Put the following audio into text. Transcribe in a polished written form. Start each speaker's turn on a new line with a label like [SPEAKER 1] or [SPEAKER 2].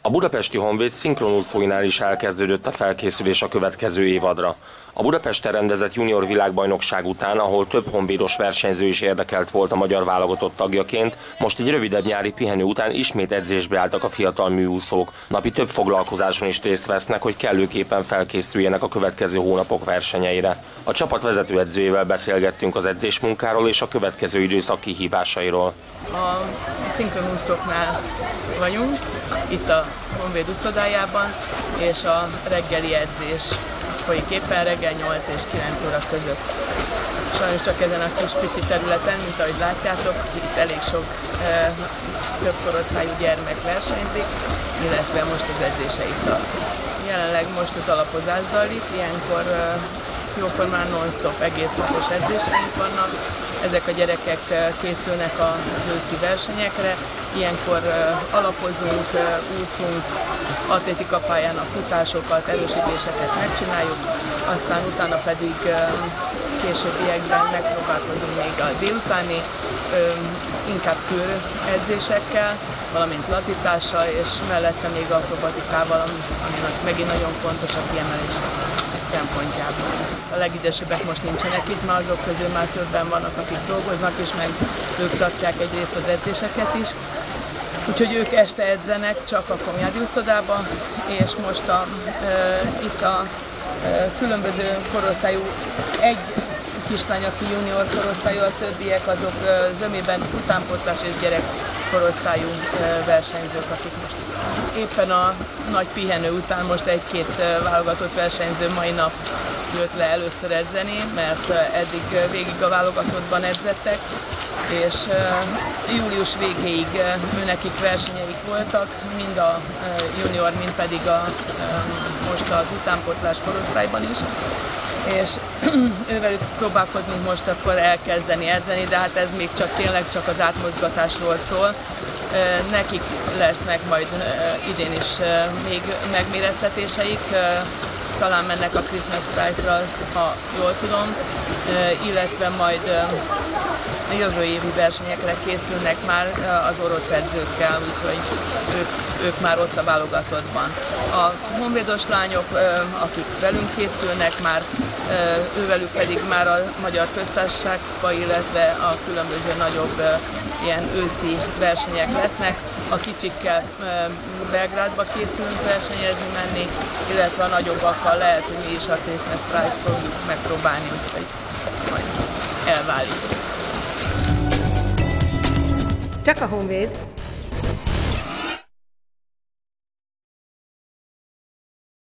[SPEAKER 1] A budapesti Honvéd szinkronúszóinál is elkezdődött a felkészülés a következő évadra. A Budapesten rendezett junior világbajnokság után, ahol több honvédos versenyző is érdekelt volt a magyar válogatott tagjaként, most egy rövidebb nyári pihenő után ismét edzésbe álltak a fiatal műúszók. Napi több foglalkozáson is részt vesznek, hogy kellőképpen felkészüljenek a következő hónapok versenyeire. A csapat vezetőedzőjével beszélgettünk az edzésmunkáról és a következő időszak kihívásairól.
[SPEAKER 2] A szinkronúszóknál vagyunk, itt a Honvéd úszodájában, és a reggeli edzés folyik éppen reggel 8 és 9 óra között. Sajnos csak ezen a kis pici területen, mint ahogy látjátok, itt elég sok több korosztályú gyermek versenyzik, illetve most az edzéseit tart. Jelenleg most az alapozás zajlik, ilyenkor jóformán non-stop egész napos edzéseink vannak. Ezek a gyerekek készülnek az őszi versenyekre, ilyenkor alapozunk, úszunk, atlétikapályán a futásokat, erősítéseket megcsináljuk, aztán utána pedig későbbiekben megpróbálkozunk még a délutáni, inkább köredzésekkel, valamint lazítással, és mellette még akrobatikával, ami megint nagyon fontos a kiemelés szempontjából. A legidősebbek most nincsenek itt, mert azok közül már többen vannak, akik dolgoznak, és meg ők tartják egyrészt az edzéseket is. Úgyhogy ők este edzenek csak a Komjádi úszodában, és most itt a különböző korosztályú egy kislány, aki junior korosztályú, a többiek azok zömében utánpótlás és gyerek korosztályú versenyzők, akik most itt vannak. Éppen a nagy pihenő után most egy-két válogatott versenyző mai nap jött le először edzeni, mert eddig végig a válogatottban edzettek, és július végéig őnekik versenyeik voltak, mind a junior, mind pedig most az utánpótlás korosztályban is. És ővelük próbálkozunk most akkor elkezdeni edzeni, de hát ez még tényleg csak az átmozgatásról szól. Nekik lesznek majd idén is még megmérettetéseik, talán mennek a Christmas Prize-ra, ha jól tudom, illetve majd a jövő évi versenyekre készülnek már az orosz edzőkkel, úgyhogy ők már ott a válogatottban. A honvédos lányok, akik velünk készülnek már, ővelük pedig már a Magyar Köztársaságban, illetve a különböző nagyobb ilyen őszi versenyek lesznek. A kicsikkel Belgrádba készülünk versenyezni menni, illetve a nagyobbakkal lehet, hogy mi is a Christmas Prize-t fogjuk megpróbálni, úgyhogy majd elválik.
[SPEAKER 3] Csak a Honvéd